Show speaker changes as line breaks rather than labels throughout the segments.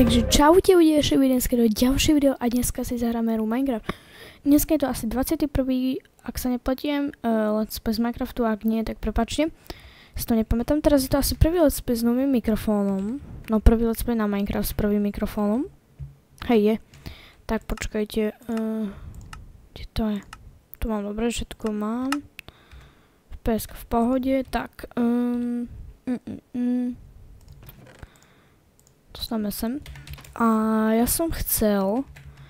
Takže čaute, uvidíte ďalšie video a dneska si zahráme hru Minecraft. Dneska je to asi 21. ak sa neplatím, let's play z Minecraftu, ak nie, tak prepáčte. Si to nepamätám, teraz je to asi prvý let's play s novým mikrofónom. No prvý let's play na Minecraft s prvým mikrofónom. Hej je. Tak počkajte, kde to je? Tu mám dobre, všetko mám. FPS v pohode, tak dostaneme sem. A ja som chcel,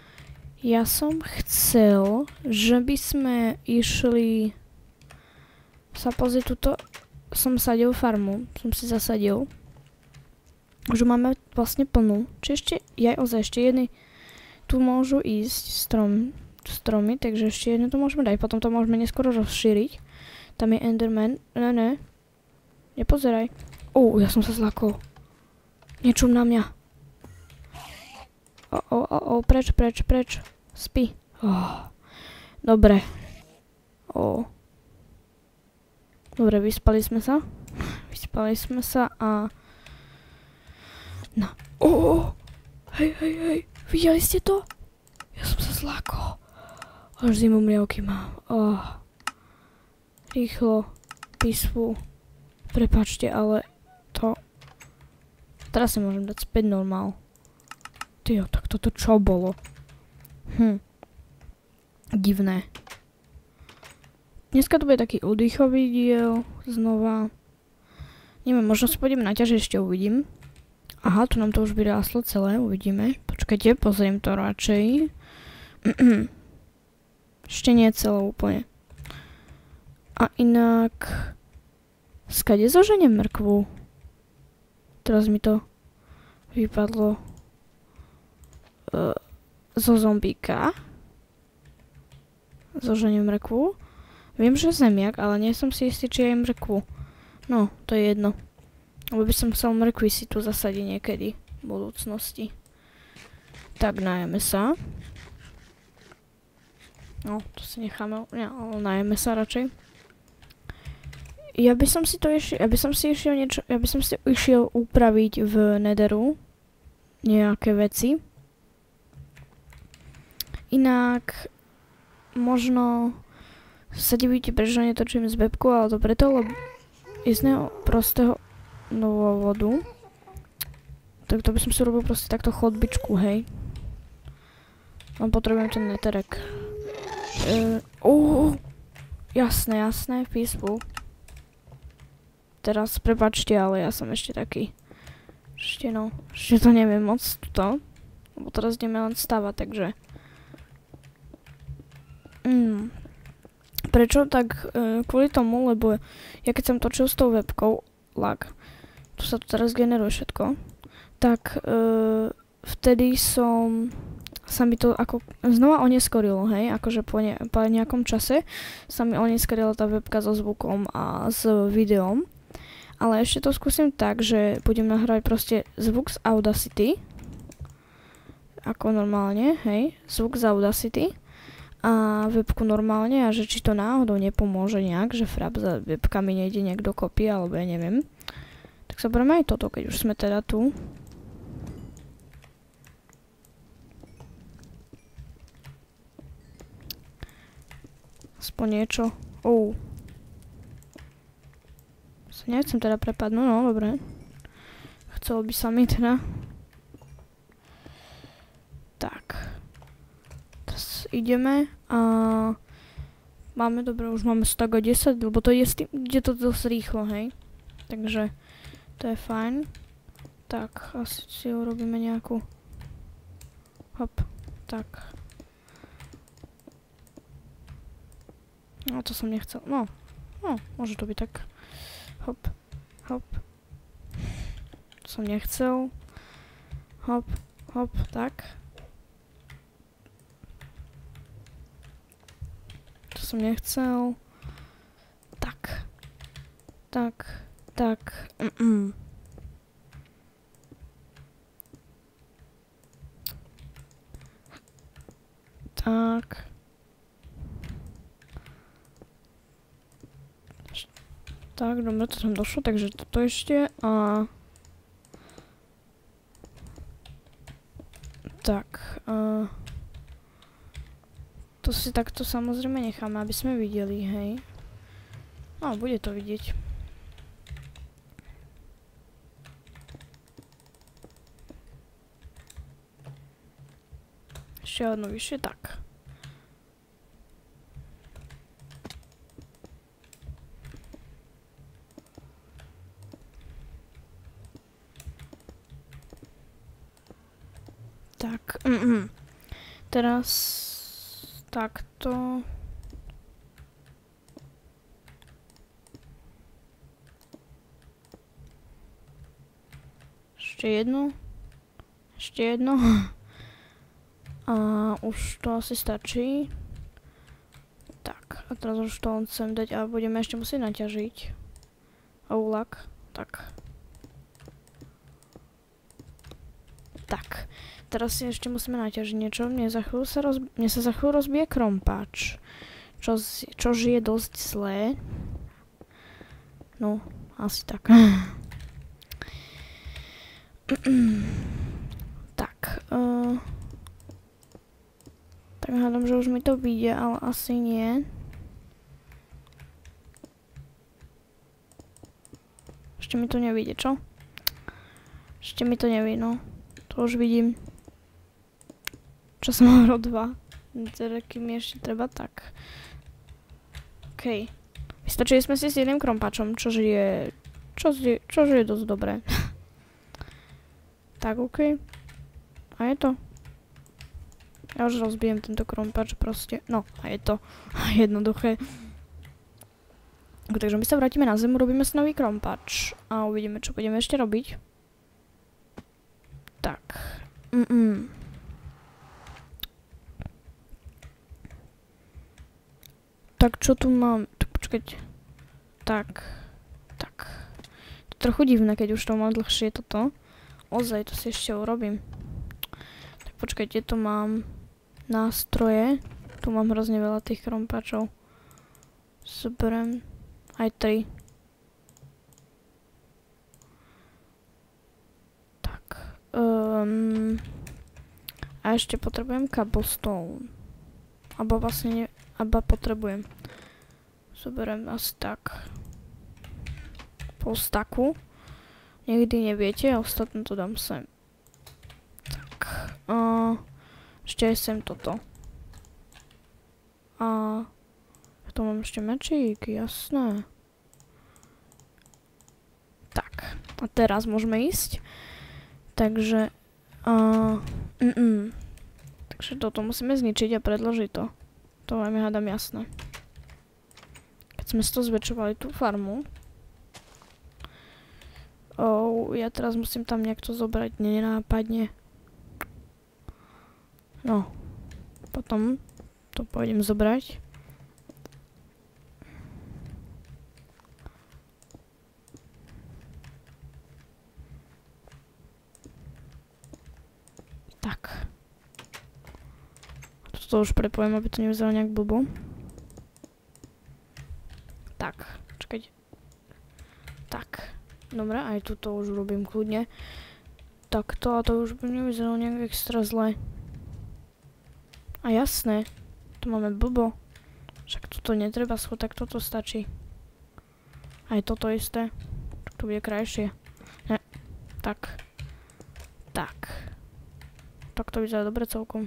že by sme išli sa pozrieť tuto. Som sadil farmu, som si zasadil. Už máme vlastne plnú. Či ešte, ešte jedny tu môžu ísť stromy, takže ešte jednu tu môžeme dať. Potom to môžeme neskoro rozšíriť. Tam je Enderman. Ne. Nepozeraj. Ja som sa zlakol. Niečo na mňa. Preč. Spí. Dobre. Dobre, vyspali sme sa a... No. Hej. Videli ste to? Ja som sa zlakol. Až zimomriavky mám. Rýchlo. Peaceful. Prepáčte, ale to... Teraz sa môžem dať späť normál. Tyjo, tak toto čo bolo? Divné. Dneska to bude taký oddychový diel. Znova. Neviem, možno si pôjdem na ťaž, ešte uvidím. Aha, tu nám to už vyrástlo celé, uvidíme. Počkajte, pozriem to radšej. Ešte nie celé úplne. A inak... Skade zoženiem mrkvu? Teraz mi to vypadlo zo zombíka. Zoženiem mrkvu. Viem, že zemiak, ale nie som si istý, či aj mrkvu. No, to je jedno. Lebo by som chcel mrkvy si tu zasadiť niekedy v budúcnosti. Tak, najeme sa. No, to si necháme, ale najeme sa radšej. Ja by som si išiel upraviť v Netheru nejaké veci. Inak možno sa divíte, prečo netočím z webku, ale to preto, lebo jedného prostého dôvodu. Tak to by som si urobil proste takto chodbičku, hej. Len potrebujem ten netherek. Jasné, peaceful. Teraz prepáčte, ale ja som ešte taký. Ešte to neviem moc tuto. Lebo teraz ideme len stavať, takže. Prečo? Tak kvôli tomu, lebo ja keď som točil s tou webkou, lag, tu sa tu teraz generuje všetko, tak vtedy sa mi to ako znova oneskorilo, hej, akože po nejakom čase sa mi oneskorila tá webka so zvukom a s videom. Ale ešte to skúsim tak, že budem nahrávať proste zvuk z Audacity. Ako normálne, hej. Zvuk z Audacity. A webku normálne. A že či to náhodou nepomôže nejak, že frap za webkami nejde nejak dokopy, alebo ja neviem. Tak sa bereme aj toto, keď už sme teda tu. Aspoň niečo. Nechcem teda prepadnúť, no dobre. Chcelo by sa mi teda. Tak. Teraz ideme a máme, dobre, už máme stack o 10, lebo to ide to dosť rýchlo, hej. Takže to je fajn. Tak, asi si urobíme nejakú. Hop, tak. No to som nechcel, no, môže to byť tak. Hop. To som nechcel. Hop, tak. To som nechcel. Tak. Tak. Tak. Tak, dobre, to tam došlo, takže toto ešte a... Tak. To si takto samozrejme necháme, aby sme videli, hej. No, bude to vidieť. Ešte jedno vyššie, tak. Tak, teraz takto. Ešte jedno. Ešte jedno. A už to asi stačí. Tak, a teraz už to chcem dať a budeme ešte musieť naťažiť. Oulak. Tak. Tak. Teraz si ešte musíme naťažiť niečo. Mne sa za chvíľu rozbije krompáč. Čož je dosť zlé. No, asi tak. Tak. Tak hádam, že už mi to vyjde, ale asi nie. Ešte mi to nevyjde, čo? Ešte mi to nevyjde, no. To už vidím. Čo som hovoril 2. Teda kým mi ešte treba, tak. OK. Vystačili sme si s jedným krompáčom, čož je dosť dobré. Tak, OK. A je to. Ja už rozbijem tento krompáč proste. No, a je to jednoduché. Takže my sa vrátime na zem, robíme si nový krompáč. A uvidíme, čo budeme ešte robiť. Tak. Tak, čo tu mám? Tak, počkať. Tak. To je trochu divné, keď už to mám dlhšie toto. Ozaj, to si ešte urobím. Tak, počkajte, tu mám nástroje. Tu mám hrozne veľa tých krompáčov. Zoberiem aj 3. Tak. A ešte potrebujem cobblestone. Abo vlastne nie... Aba potrebujem. Zoberiem asi tak. Pol staku. Nikdy neviete, a ostatné to dám sem. Tak. Ešte aj sem toto. A tu mám ešte mečík, jasné. Tak. A teraz môžeme ísť. Takže... Takže toto musíme zničiť a predložiť to. To vám hádam jasné. Keď sme si to zväčšovali, tú farmu. Ja teraz musím tam nejak to zobrať, nenápadne. No. Potom to pôjdem zobrať. Tak. To už prepojím, aby to nevyzeralo nejak blbo. Tak, čakajte. Tak, dobre, aj tuto už robím kľudne. Takto, a to už by nevyzeralo nejak extra zle. A jasné, tu máme blbo. Však toto netreba schod, tak toto stačí. Aj toto isté. Tu bude krajšie. Ne, tak. Tak. Tak to vyzerá dobre celkom.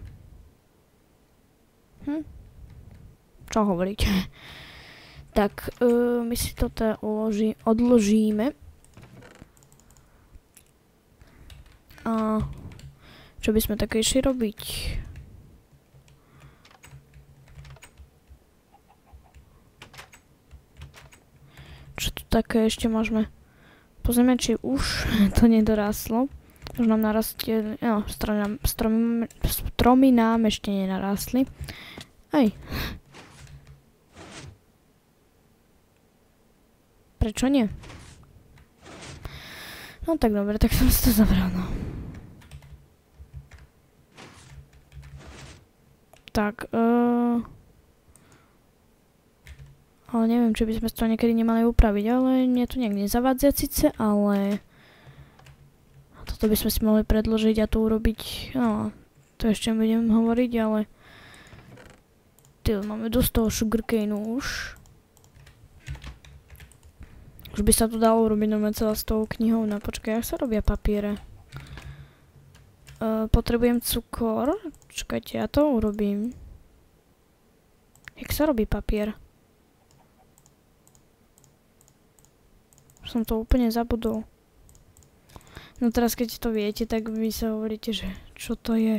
Čo hovoríte? Tak, my si to teda odložíme. A čo by sme také išli robiť? Čo tu také ešte môžeme? Pozrieme, či už to nedoráslo. Už nám narastie, no, stromy nám ešte nenarastli. Aj. Prečo nie? No tak dobre, tak som si to zabral, no. Tak, ale neviem, či by sme to niekedy nemali upraviť, ale mne to nejak nezavadzia síce, ale toto by sme si mohli predložiť a tu urobiť, no, To ešte budem hovoriť, ale... Ty, máme dosť toho sugarcaneu už. Už by sa to dalo urobiť normálne celá s tou knihou. No počkaj, jak sa robia papiere? Potrebujem cukor. Čakajte, ja to urobím. Jak sa robí papier? Som to úplne zabudol. No teraz keď to viete, tak vy sa hovoríte, že čo to je.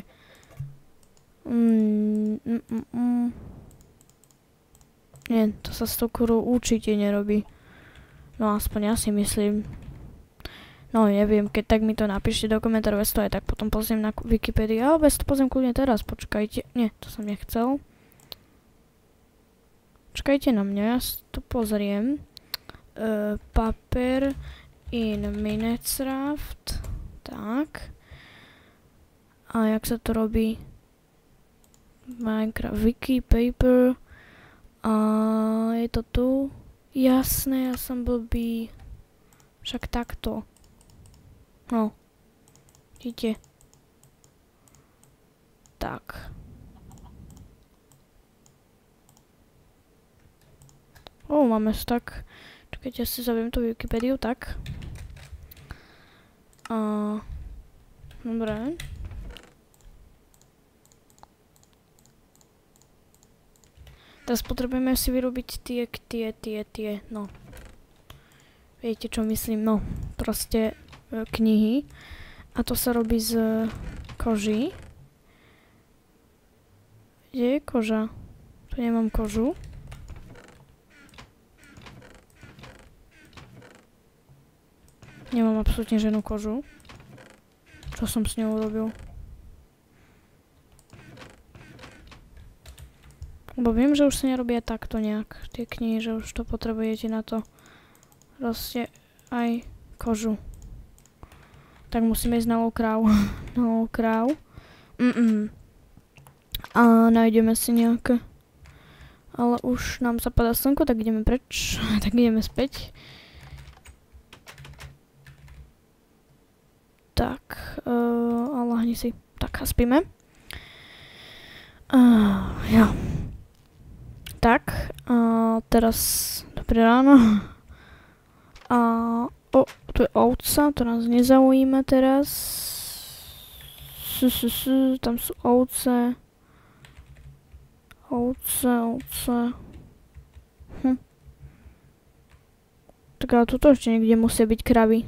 Nie, to sa s cukrou určite nerobí. No aspoň ja si myslím. No neviem, keď tak mi to napíšte do komentárov, bez toho aj tak potom pozriem na Wikipédii. Ale bez to pozriem kľudne teraz, počkajte. Nie, to som nechcel. Počkajte na mňa, ja to pozriem. Paper in Minecraft. Tak. A jak sa to robí? Minecraft Wiki, Paper. A je to tu. Jasné, ja som blbý. Však takto. No. Vidíte? Tak. Máme tak. Čakajte, ja si zaviem tú Wikipédiu, tak. Dobre. Teraz potrebujeme si vyrobiť tie, no. Viete, čo myslím? No, proste knihy. A to sa robí z koží. Kde je koža? Tu nemám kožu. Nemám absolútne žiadnu kožu. Čo som s ňou urobil? Lebo viem, že už sa nerobia takto nejak tie knihy, že už to potrebujete na to proste aj kožu. Tak musíme ísť na Lowcrow. Na Lowcrow. A nájdeme si nejaké. Ale už nám zapadá slnko, tak ideme preč. Tak ideme späť. Tak, a lahni si. Tak a spíme. Ja. Tak, teraz dobré ráno. Tu je ovca, to nás nezaujíma teraz. Tam sú ovce. Ovce. Tak ale tuto ešte niekde musia byť kravy.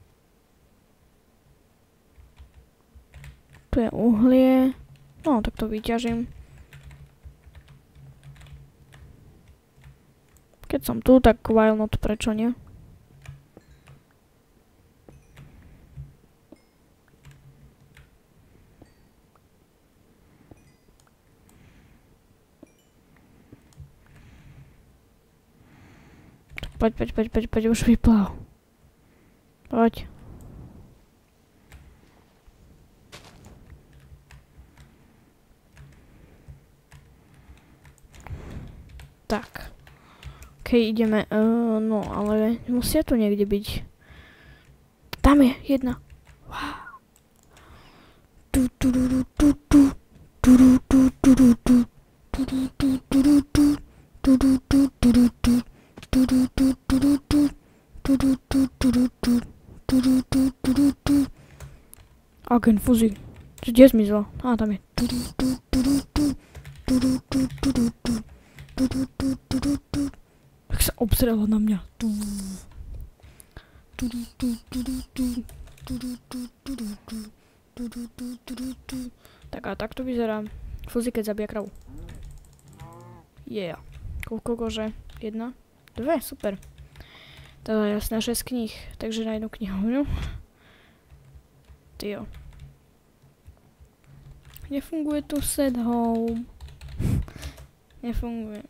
Tu je uhlie. No, tak to vyťažím. Keď som tu, tak why not, prečo nie? Poď, už vyplav. Poď. Tak. Okej, ideme, no, ale musia tu niekde byť. Tam je, jedna. Wow. Agent Fuzzy. Kde zmizla? Tam je. Tak sa obzrela na mňa. Tak a takto vyzerá Fuzzy, keď zabíja kravu. Yeah. Koľko kože? 1, 2, super. To je jasná 6 kníh, takže na jednu knihu. Tyjo. Nefunguje tu set home. Nefunguje.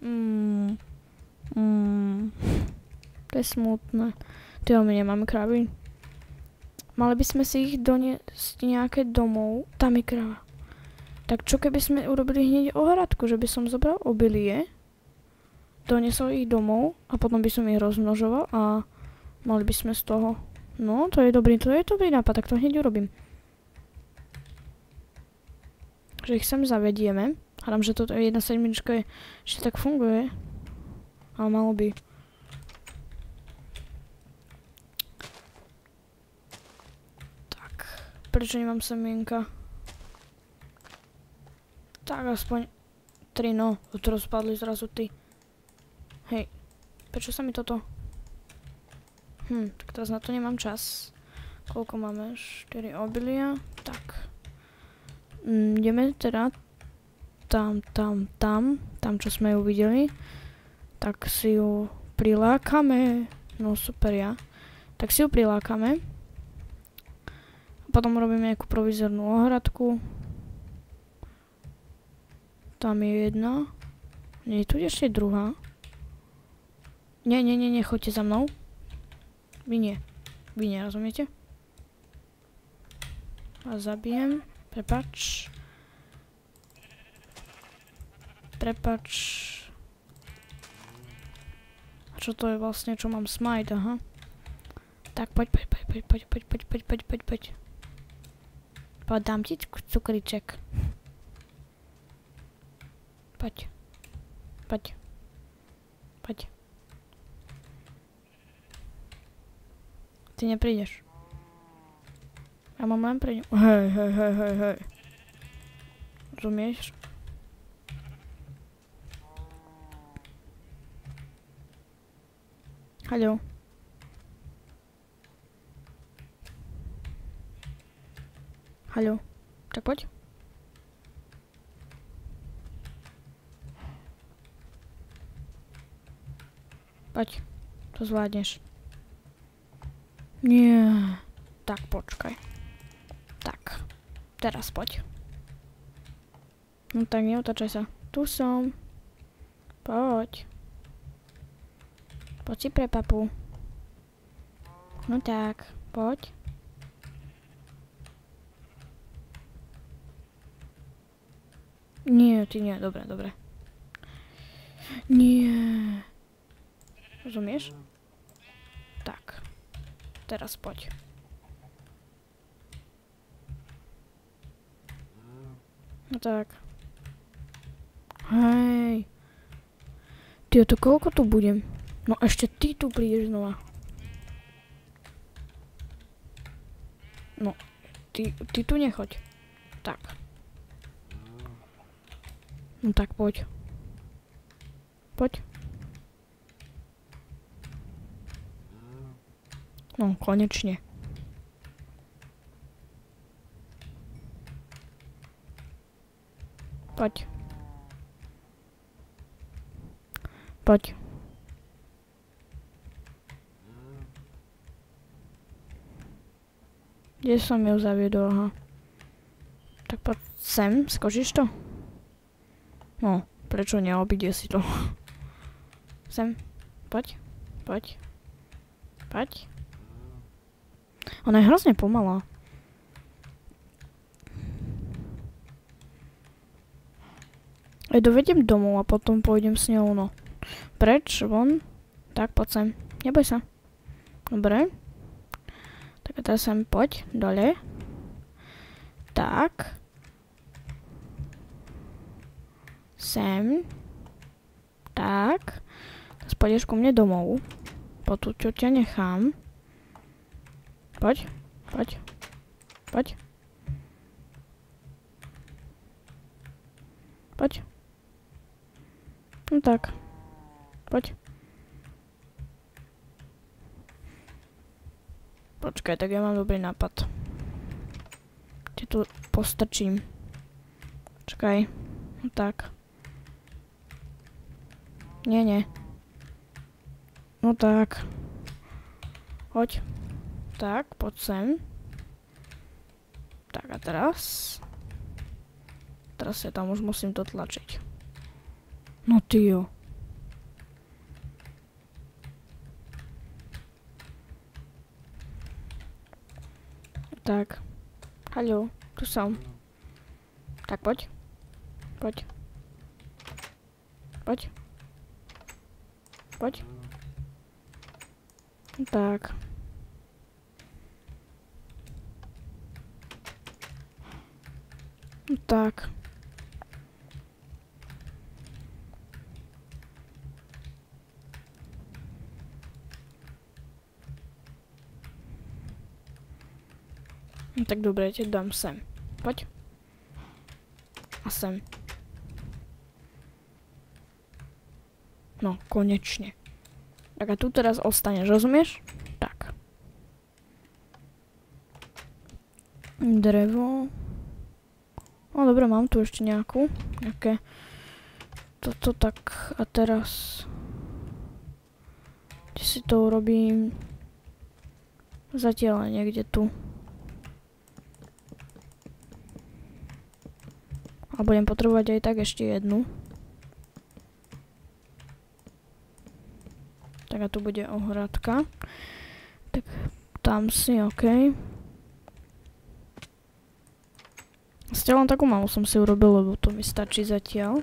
To je smutné. Tyjo, my nemáme kravy. Mali by sme si ich doniesť nejaké domov. Tam je krava. Tak čo keby sme urobili hneď ohradku, že by som zobral obilie, doniesol ich domov a potom by som ich rozmnožoval a mali by sme z toho. No, to je dobrý nápad, tak to hneď urobím. že ich sem zavedieme. Hádam, že toto 1.7 ešte tak funguje. Ale malo by. Tak. Prečo nemám semienka? Tak aspoň 3, no. To rozpadli zrazu ty. Hej. Prečo sa mi toto? Tak teraz na to nemám čas. Koľko máme? 4 obilia. Tak. Ideme teda tam, čo sme ju videli. Tak si ju prilákame. No super, ja. Tak si ju prilákame. Potom robíme nejakú provizornú ohradku. Tam je jedna. Nie, tu je ešte druhá. Nie, choďte za mnou. Vy nie, rozumiete? A zabijem. Prepač. A čo to je vlastne, čo mám smite, aha. Tak poď. Poď, dám ti cukriček. Poď. Ty neprídeš. Ja mám len pre ňu. Hej. Rozumieš? Haló. Haló. Tak poď. Poď. To zvládneš. Nie. Tak počkaj. Tak. Teraz poď. No tak neotačaj sa. Tu som. Poď. Poď si pre papu. No tak. Poď. Nie, ty nie. Dobre. Nie. Rozumieš? Tak. Teraz poď. No tak. Hej. Ty, to koľko tu budem? No ešte ty tu prídeš znova. No. Ty tu nechoď. Tak. No tak poď. Poď. No, konečne. Poď. Kde som ju zaviedol, aha. Tak poď sem, skočíš to? No, prečo neobíde si to? Sem, poď. Ona je hrozne pomalá. Ja dovediem domov a potom pôjdem s ňou, no. Preč, von. Tak, poď sem. Neboj sa. Dobre. Tak a teraz sem poď, dole. Tak. Sem. Tak. Teraz pôjdeš ku mne domov. Potud, čo ťa nechám. Poď. No tak. Poď. Počkaj, tak ja mám dobrý nápad. Ti tu postrčím. Čakaj. No tak. Nie. No tak. Poď. Tak, poď sem. Tak a teraz... Teraz ja tam už musím to tlačiť. No tyjo. Tak. Haló, tu som. Tak poď. Tak. Tak. No tak dobre, ja ti dám sem. Poď. A sem. No, konečne. Tak a tu teraz ostaneš, rozumieš? Tak. Drevo. No dobre, mám tu ešte nejakú. Nejaké. Toto tak. A teraz. Kde si to urobím? Zatiaľ niekde tu. A budem potrebovať aj tak ešte jednu. Tak a tu bude ohradka. Tak tam si, OK. Len takú malú som si urobil, lebo to mi stačí zatiaľ.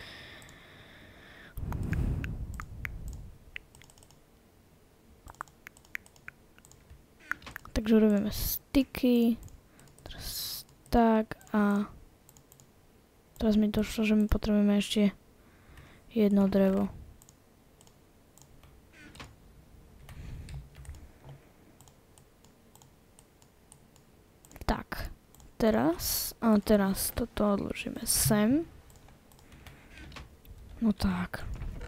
Takže robíme styky. Teraz tak a teraz mi došlo, že my potrebujeme ešte jedno drevo. Tak, teraz toto odložíme sem. No tak.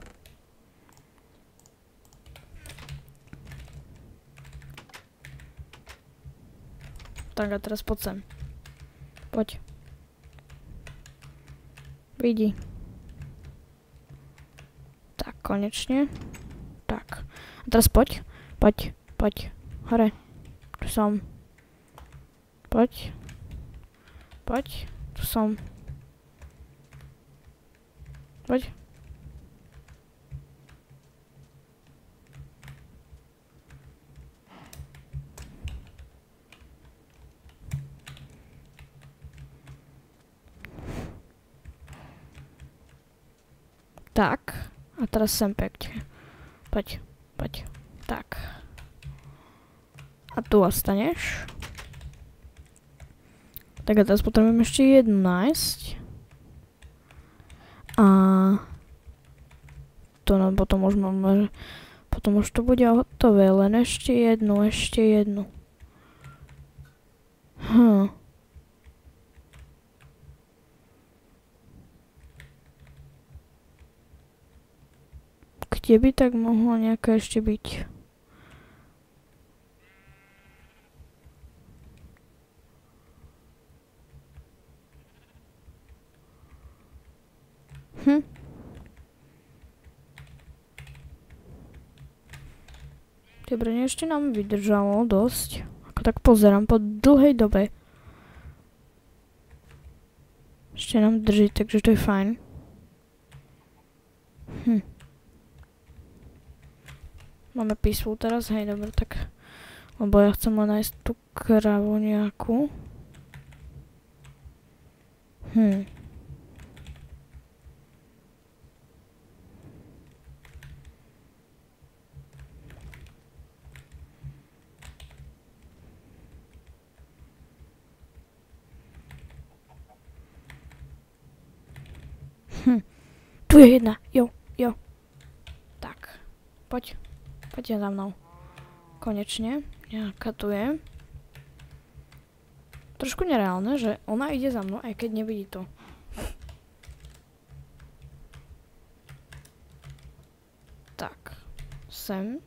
Tak a teraz poď sem. Poď. Vidí. Tak, konečne. Tak. A teraz poď. Poď. Hore. Tu som. Poď. Tu som. Poď. Tak, a teraz sem pekne. Poď. Tak. A tu ostaneš. Tak a teraz potrebujem ešte jednu nájsť. A to nám potom už to bude hotové, len ešte jednu. Kde by tak mohlo nejaké ešte byť? Dobre, ešte nám vydržalo dosť. Ako tak pozerám po dlhej dobe. Ešte nám drží, takže to je fajn. Máme písvu teraz, hej, dobre, tak. Lebo ja chcem len nájsť tú kravu nejakú. Tu je jedna, jo. Tak, poďte za mnou. Konečne, nejaká tu je. Trošku nereálne, že ona ide za mnou, aj keď nevidí to. Tak, sem.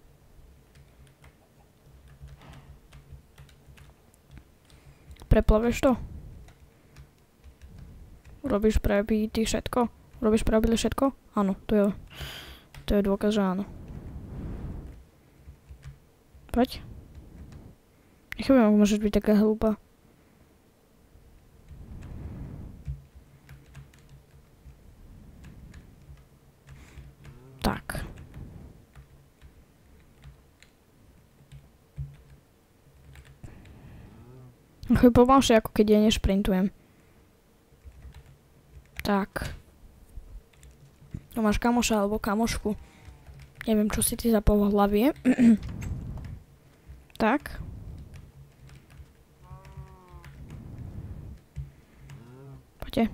Preplaveš to? Robíš ty všetko? Robíš pravidle všetko? Áno, to je dôkaz, že áno. Poď. Nechápem, ako môžeš byť taká hlúpa. Tak. Choď pomalšie, ako keď ja nešprintujem. Tak. Tu máš kamoša alebo kamošku. Neviem, čo si ty za pohlavie. Tak. Poďte.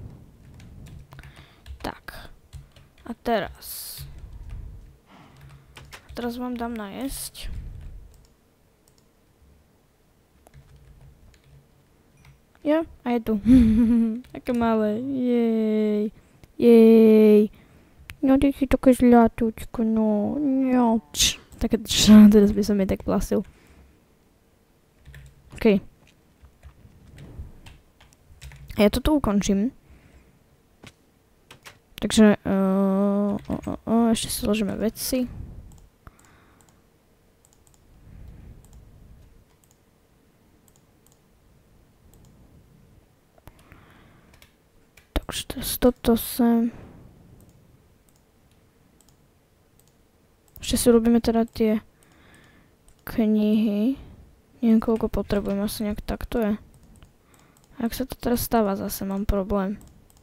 Tak. A teraz. Teraz vám dám najesť. Jo, a je tu. Také malé. Jej. Jej. No, ty si také zľatúčko, no. Jo. Také teraz by som jej tak plasil. OK. Ja to tu ukončím. Takže ešte si zložíme veci. Takže toto sem. Ešte si robíme teda tie knihy. Neviem, koľko potrebujem, asi nejak takto je. Ak sa to teraz stáva, zase mám problém.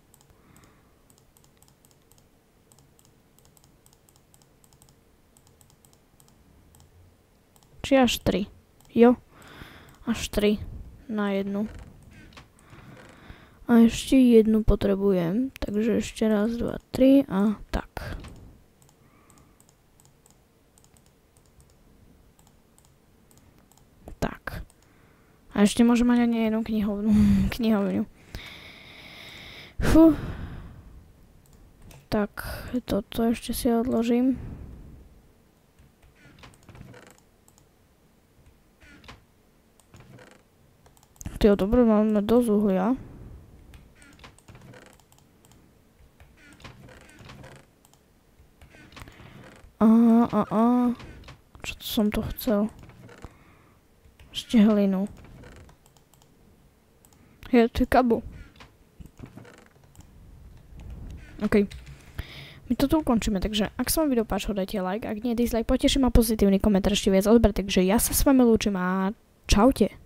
Či až 3? Jo, až 3 na jednu. A ešte jednu potrebujem, takže ešte raz, 2, 3 a tak. Tak. A ešte môžem mať ani jednu knihovňu. Fú. Tak, toto ešte si odložím. Tyjo, dobre, máme dosť uhlia. Čo som to chcel? Ešte hlinu. Je to kabel. OK. My to tu ukončíme, takže ak sa vám video páčilo, dajte like, ak nie dislike, poteší ma pozitívny komentár, ešte viac odber, takže ja sa s vami lúčim a čaute.